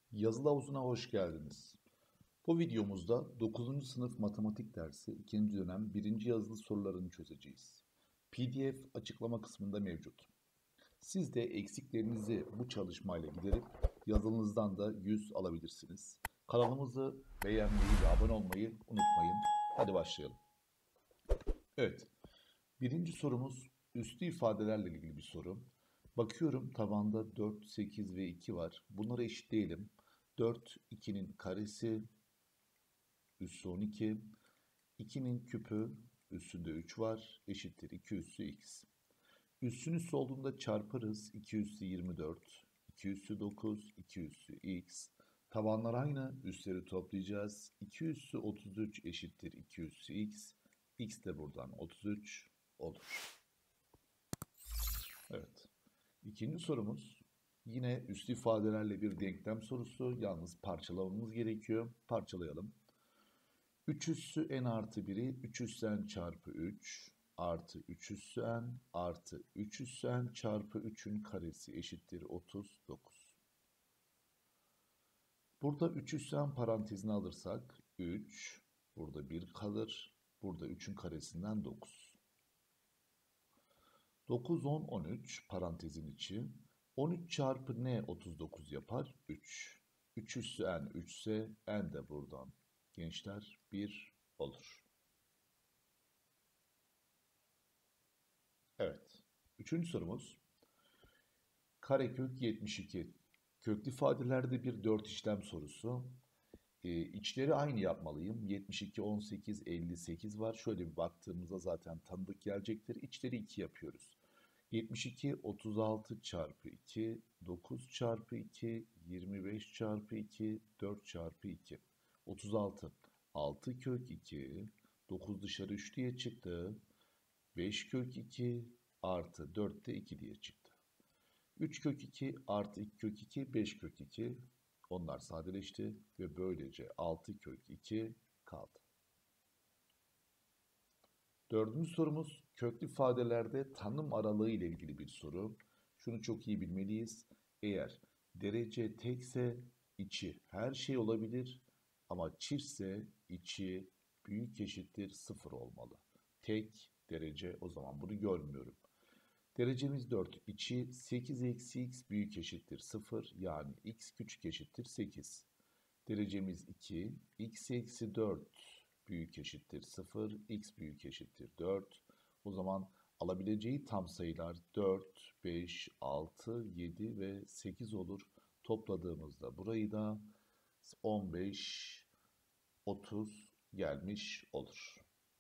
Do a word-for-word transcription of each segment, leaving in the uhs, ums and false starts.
Yazılı havuzuna hoş geldiniz. Bu videomuzda dokuzuncu sınıf matematik dersi ikinci dönem birinci yazılı sorularını çözeceğiz. P D F açıklama kısmında mevcut. Siz de eksiklerinizi bu çalışmayla giderip yazılınızdan da yüz alabilirsiniz. Kanalımızı beğenmeyi ve abone olmayı unutmayın. Hadi başlayalım. Evet, birinci sorumuz üslü ifadelerle ilgili bir soru. Bakıyorum tabanda dört, sekiz ve iki var. Bunları eşitleyelim. dört, ikinin karesi, üssü on iki. ikinin küpü, üssünde üç var, eşittir iki üssü x. Üssün üssü olduğunda çarparız. iki üssü yirmi dört, iki üssü dokuz, iki üssü x. Tabanlar aynı, üsleri toplayacağız. iki üssü otuz üç eşittir iki üssü x. X de buradan otuz üç olur. Evet. İkinci sorumuz yine üslü ifadelerle bir denklem sorusu. Yalnız parçalamamız gerekiyor. Parçalayalım. üç üssü n artı biri üç üssü n çarpı üç artı üç üssü n artı üç üssü n çarpı üçün karesi eşittir otuz dokuz. Burada üç üssü n parantezine alırsak üç, burada bir kalır. Burada üçün karesinden dokuz. dokuz, on, on üç parantezin içi. on üç çarpı n otuz dokuz yapar? üç. üç üssü n üç ise n de buradan gençler bir olur. Evet. Üçüncü sorumuz. Karekök yetmiş iki. Köklü ifadelerde bir dört işlem sorusu. Ee, içleri aynı yapmalıyım. yetmiş iki, on sekiz, elli sekiz var. Şöyle bir baktığımızda zaten tanıdık gelecektir. İçleri iki yapıyoruz. yetmiş iki, otuz altı çarpı iki, dokuz çarpı iki, yirmi beş çarpı iki, dört çarpı iki. otuz altı. altı kök iki, dokuz dışarı üç diye çıktı. beş kök iki artı dört de iki diye çıktı. üç kök iki artı iki kök iki, beş kök iki. Onlar sadeleşti ve böylece altı kök iki kaldı. Dördüncü sorumuz köklü ifadelerde tanım aralığı ile ilgili bir soru. Şunu çok iyi bilmeliyiz. Eğer derece tekse içi her şey olabilir ama çiftse içi büyük eşittir sıfır olmalı. Tek derece, o zaman bunu görmüyorum. Derecemiz dört. İçi sekiz eksi x büyük eşittir sıfır. Yani x küçük eşittir sekiz. Derecemiz iki. X eksi dört büyük eşittir sıfır. X büyük eşittir dört. O zaman alabileceği tam sayılar dört, beş, altı, yedi ve sekiz olur. Topladığımızda burayı da on beş, otuz gelmiş olur.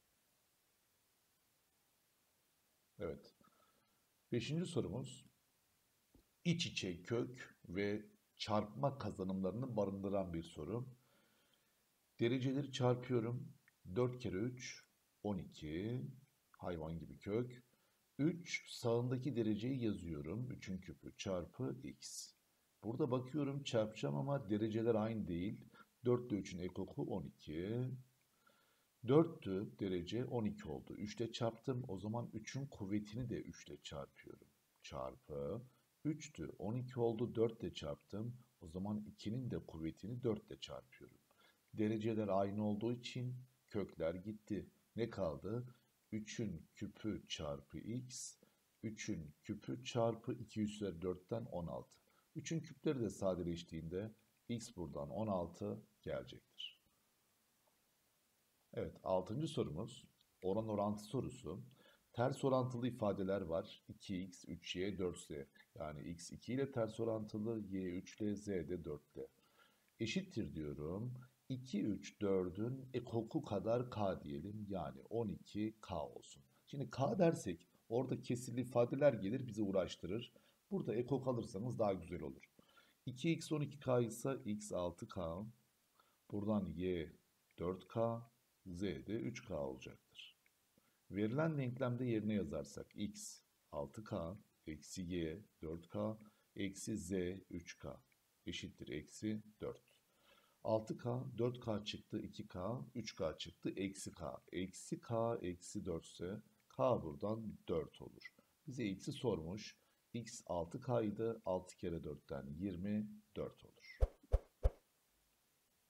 Evet. Beşinci sorumuz. İç içe kök ve çarpma kazanımlarını barındıran bir soru. Dereceleri çarpıyorum. dört kere üç, on iki. Hayvan gibi kök. üç sağındaki dereceyi yazıyorum. üçün küpü çarpı x. Burada bakıyorum çarpacağım ama dereceler aynı değil. dört ile üçün ekoku on iki. dörttü derece, on iki oldu. üç ile çarptım. O zaman üçün kuvvetini de üç ile çarpıyorum. Çarpı. üçtü, on iki oldu. dört ile çarptım. O zaman ikinin de kuvvetini dört ile çarpıyorum. Dereceler aynı olduğu için kökler gitti. Ne kaldı? üçün küpü çarpı x. üçün küpü çarpı iki üzeri dörtten on altı. üçün küpleri de sadeleştiğinde x buradan on altı gelecektir. Evet, altıncı sorumuz oran orantı sorusu. Ters orantılı ifadeler var. iki x, üç y, dört z. Yani x iki ile ters orantılı, y üç ile, z de dört ile. Eşittir diyorum. iki, üç, dördün ekoku kadar k diyelim. Yani on iki k olsun. Şimdi k dersek orada kesirli ifadeler gelir, bizi uğraştırır. Burada ekok alırsanız daha güzel olur. iki x on iki k ise x altı k. Buradan y dört k, z de üç k olacaktır. Verilen denklemde yerine yazarsak x altı k eksi y dört k eksi z üç k eşittir eksi dört. altı k, dört k çıktı, iki k, üç k çıktı, eksi k. Eksi k, eksi dört ise k buradan dört olur. Bize x'i sormuş. X altı k idi, altı kere dörtten yirmi dört olur.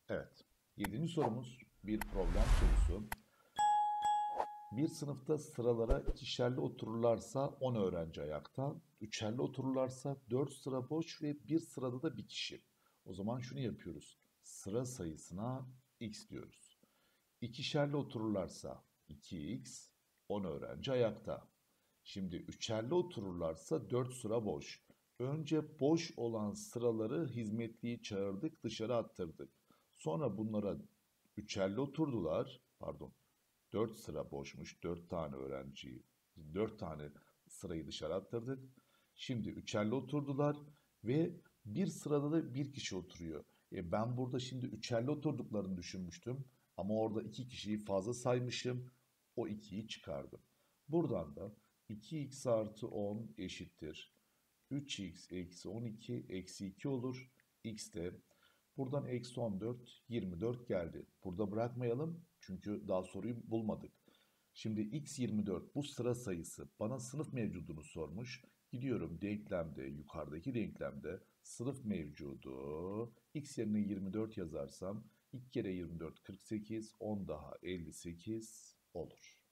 Evet. Yedinci sorumuz bir problem sorusu. Bir sınıfta sıralara ikişerli otururlarsa on öğrenci ayakta, üçerli otururlarsa dört sıra boş ve bir sırada da bir kişi. O zaman şunu yapıyoruz. Sıra sayısına x diyoruz. İkişerli otururlarsa iki x, on öğrenci ayakta. Şimdi üçerli otururlarsa dört sıra boş. Önce boş olan sıraları hizmetliyi çağırdık, dışarı attırdık. Sonra bunlara üçerli oturdular, pardon, dört sıra boşmuş, dört tane öğrenciyi, dört tane sırayı dışarı attırdık. Şimdi üçerli oturdular ve bir sırada da bir kişi oturuyor. E ben burada şimdi üçerli oturduklarını düşünmüştüm ama orada iki kişiyi fazla saymışım. O ikiyi çıkardım. Buradan da iki x artı on eşittir üç x eksi on iki eksi iki olur. X de buradan eksi on dört, yirmi dört geldi. Burada bırakmayalım çünkü daha soruyu bulmadık. Şimdi x yirmi dört bu sıra sayısı bana sınıf mevcudunu sormuş. Gidiyorum denklemde, yukarıdaki denklemde sınıf mevcudu x yerine yirmi dört yazarsam iki kere yirmi dört kırk sekiz, on daha elli sekiz olur.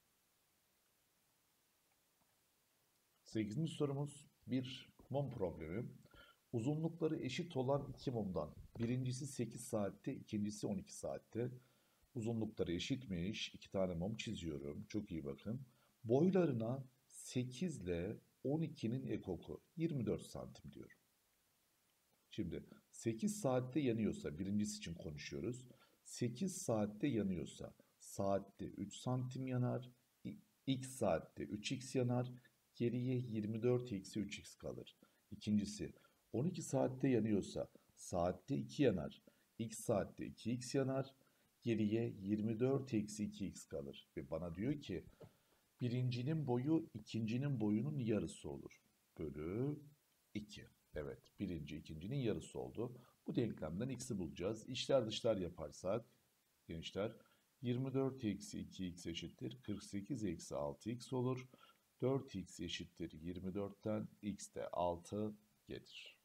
sekizinci sorumuz bir mum problemi. Uzunlukları eşit olan iki mumdan birincisi sekiz saatte, ikincisi on iki saatte. Uzunlukları eşitmiş. İki tane mum çiziyorum. Çok iyi bakın. Boylarına sekiz ile on ikinin ekoku yirmi dört santim diyorum. Şimdi sekiz saatte yanıyorsa, birincisi için konuşuyoruz. sekiz saatte yanıyorsa saatte üç santim yanar. X saatte üç x yanar. Geriye yirmi dört eksi üç x kalır. İkincisi on iki saatte yanıyorsa saatte iki yanar. X saatte iki x yanar. Geriye yirmi dört eksi iki x kalır. Ve bana diyor ki birincinin boyu ikincinin boyunun yarısı olur. Bölü iki. Evet, birinci ikincinin yarısı oldu. Bu denklemden x'i bulacağız. İçler dışlar yaparsak gençler yirmi dört eksi iki x eşittir kırk sekiz eksi altı x olur. dört x eşittir yirmi dörtten x de altı gelir.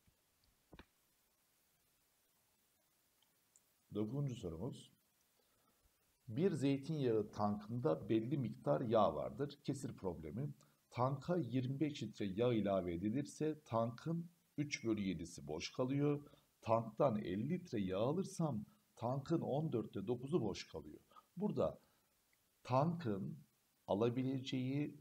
Dokuzuncu sorumuz. Bir zeytinyağı tankında belli miktar yağ vardır. Kesir problemi. Tanka yirmi beş litre yağ ilave edilirse tankın üç bölü yedisi boş kalıyor. Tanktan elli litre yağ alırsam tankın on dörtte dokuzu boş kalıyor. Burada tankın alabileceği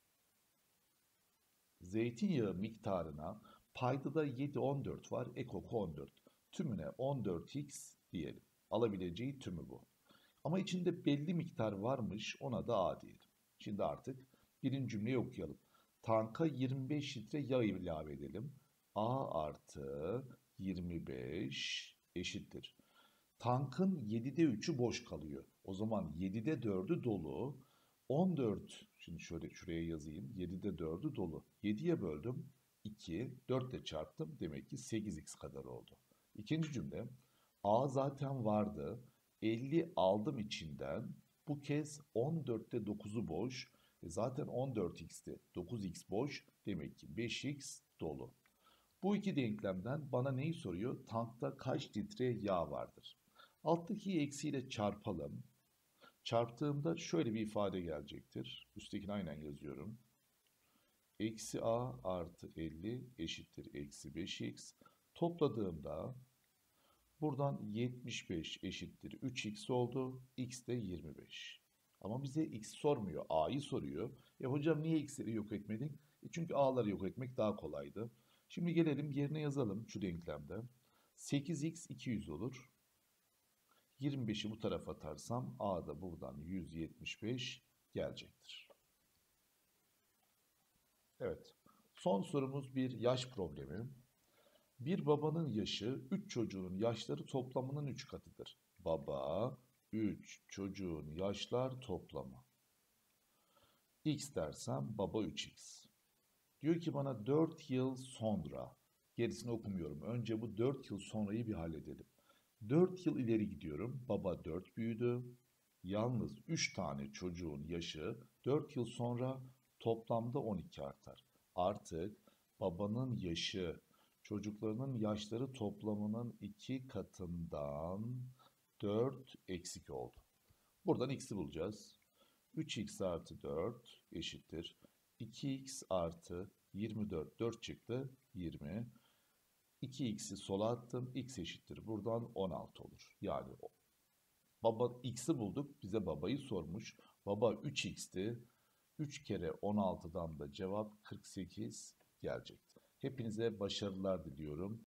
zeytinyağı miktarına paydada yedi on dört var. Ekoku on dört. Tümüne on dört x diyelim. Alabileceği tümü bu. Ama içinde belli miktar varmış, ona da A diyelim. Şimdi artık birinci cümleyi okuyalım. Tanka yirmi beş litre yağ ilave edelim. A artı yirmi beş eşittir. Tankın yedide üçü boş kalıyor. O zaman yedide dördü dolu. on dört, şimdi şöyle şuraya yazayım. yedide dördü dolu. yediye böldüm. iki, dört ile çarptım. Demek ki sekiz x kadar oldu. İkinci cümle. A zaten vardı. elli aldım içinden. Bu kez on dörtte dokuzu boş. E zaten on dört x'ti. dokuz x boş. Demek ki beş x dolu. Bu iki denklemden bana neyi soruyor? Tankta kaç litre yağ vardır? Alttaki eksiyle çarpalım. Çarptığımda şöyle bir ifade gelecektir. Üsttekini aynen yazıyorum. Eksi a artı elli eşittir eksi beş x. Topladığımda buradan yetmiş beş eşittir üç x oldu. X de yirmi beş. Ama bize x sormuyor. A'yı soruyor. E hocam niye x'leri yok etmedin? E çünkü a'ları yok etmek daha kolaydı. Şimdi gelelim yerine yazalım şu denklemde. sekiz x iki yüz olur. yirmi beşi bu tarafa atarsam A da buradan yüz yetmiş beş gelecektir. Evet. Son sorumuz bir yaş problemi. Bir babanın yaşı üç çocuğun yaşları toplamının üç katıdır. Baba üç çocuğun yaşlar toplamı. X dersem baba üç x. Diyor ki bana dört yıl sonra, gerisini okumuyorum. Önce bu dört yıl sonrayı bir halledelim. dört yıl ileri gidiyorum. Baba dört büyüdü. Yalnız üç tane çocuğun yaşı dört yıl sonra toplamda on iki artar. Artık babanın yaşı çocuklarının yaşları toplamının iki katından dört eksik oldu. Buradan x'i bulacağız. üç x artı dört eşittir. iki x artı yirmi dört. dört çıktı. yirmi. iki x'i sola attım. X eşittir. Buradan on altı olur. Yani baba x'i bulduk. Bize babayı sormuş. Baba üç x'ti. üç kere on altıdan da cevap kırk sekiz gelecekti. Hepinize başarılar diliyorum.